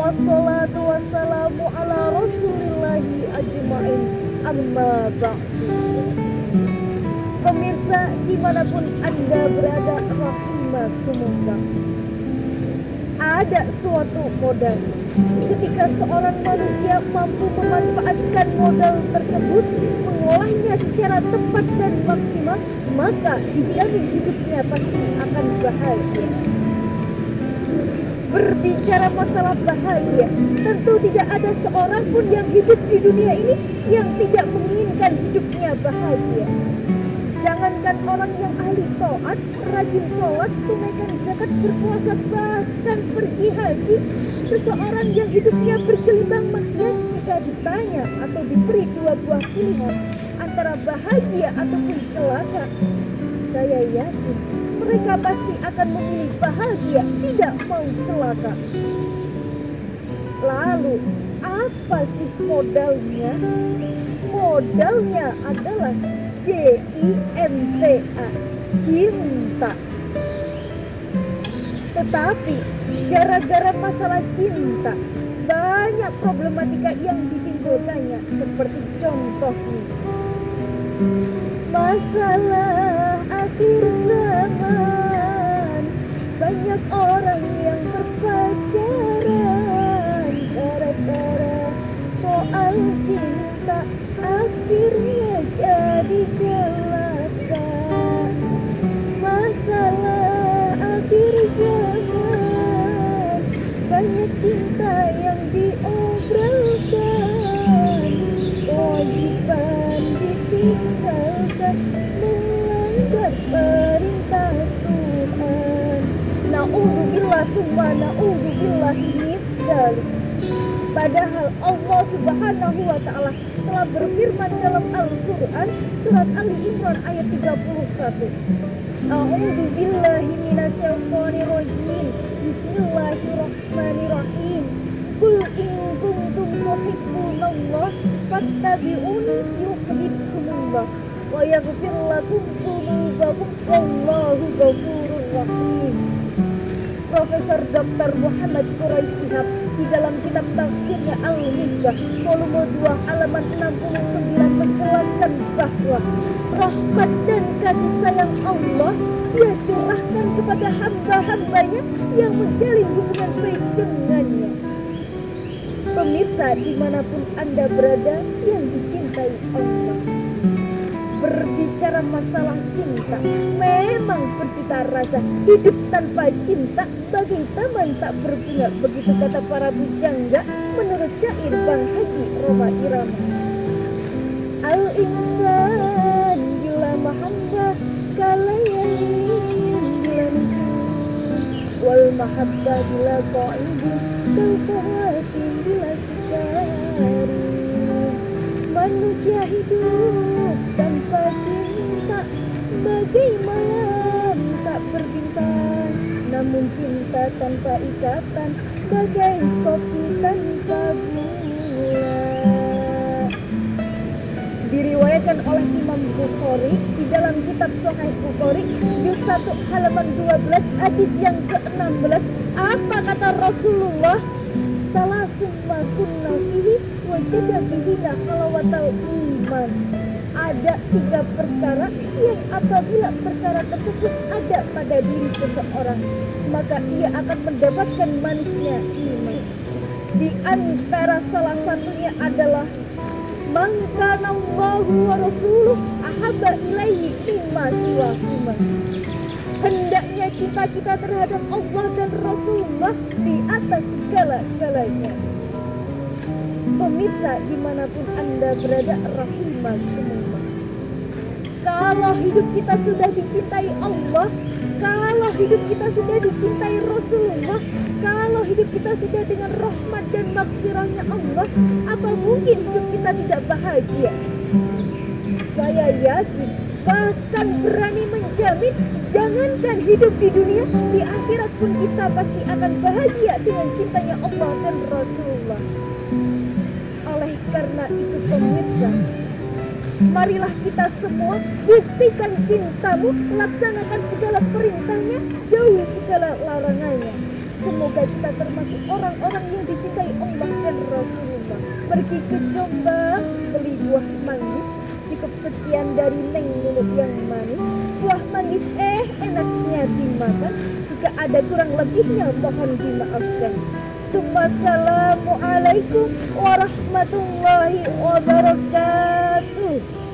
wassalatu wassalamu ala rasulillahi ajma'in, amma ba'du. Pemirsa dimanapun Anda berada, rahimakumullah. Ada suatu modal. Ketika seorang manusia mampu memanfaatkan modal tersebut, mengolahnya secara tepat dan maksimal, maka dijamin hidupnya pasti akan bahagia. Berbicara masalah bahagia, tentu tidak ada seorang pun yang hidup di dunia ini yang tidak menginginkan hidupnya bahagia. Jangankan orang yang ahli taat, rajin sholat, tunaikan zakat, berpuasa, bahkan pergi haji, seseorang yang hidupnya bergelimang maksiat, jika ditanya atau diberi dua buah pilihan antara bahagia ataupun celaka, saya yakin mereka pasti akan memilih bahagia, tidak mau celaka. Lalu, apa sih modalnya? Modalnya adalah cinta, cinta. Tetapi gara-gara masalah cinta, banyak problematika yang ditimbulkannya. Seperti contohnya, masalah akhir zaman, banyak orang yang berpacaran gara-gara soal cinta, akhirnya jadi celaka. Masalah akhir zaman, banyak cinta yang diobrolkan, kewajiban ditinggalkan, melanggar perintah Tuhan. Na'udzubillah summa na'udzubillah min dzalik. Padahal Allah Subhanahu wa ta'ala telah berfirman dalam Al-Quran surat Ali Imran ayat 31. A'udzu billahi minasyaitonir rajim. Bismillahirrahmanirrahim. Qul in kuntum tuhibbunallah fattabi'uni yuhibbukumullah wa yaghfir lakum dzunubakum wallahu ghafurur rahim. Profesor Dr. Muhammad Quraisy Shihab di dalam kitab tafsirnya Al-Misbah volume 2 halaman 69 menjelaskan bahwa rahmat dan kasih sayang Allah Dia curahkan kepada hamba-hambanya yang menjalin hubungan baik dengannya. Pemirsa dimanapun Anda berada yang dicintai Allah, berbicara masalah cinta, memang bercita rasa. Hidup tanpa cinta bagai taman tak berbunga, begitu kata para bujangga menurut syair Bang Haji Roma Irama. Al-insan bila mahabbah kalayain bila nujum, wal mahabbah bila qa'idin kalfahatin bila sikari. Manusia hidup tanpa cinta bagai malam tak berbintang, namun cinta tanpa ikatan bagai kopi tanpa gula. Diriwayatkan oleh Imam Bukhari di dalam kitab Sahih Bukhari juz 1 halaman 12 hadis yang ke-16. Apa kata Rasulullah? Salah summa kunna fihi wajada bihi halawatal iman. Ada 3 perkara yang apabila perkara tersebut ada pada diri seseorang, maka ia akan mendapatkan manisnya iman. Di antara salah satunya adalah man kana Allahu wa rasuluhu ahabba ilaihi mimma siwahuma. Hendaknya cinta-cinta terhadap Allah dan Rasulullah di atas segala-galanya. Pemirsa dimanapun Anda berada, rahimakumullah. Kalau hidup kita sudah dicintai Allah, kalau hidup kita sudah dicintai Rasulullah, kalau hidup kita sudah dengan rahmat dan maghfirahnya Allah, apa mungkin hidup kita tidak bahagia? Saya yakin, bahkan berani menjamin, jangankan hidup di dunia, di akhirat pun kita pasti akan bahagia dengan cintanya Allah dan Rasulullah. Oleh karena itu pemirsa, marilah kita semua buktikan cintamu, laksanakan segala perintahnya, jauhi segala larangannya. Semoga kita termasuk orang-orang yang dicintai pergi ke Jombang, beli buah manggis, cukup sekian dari neng mulut yang manis. Buah manggis enaknya dimakan, jika ada kurang lebihnya mohon dimaafkan. Assalamualaikum warahmatullahi wabarakatuh.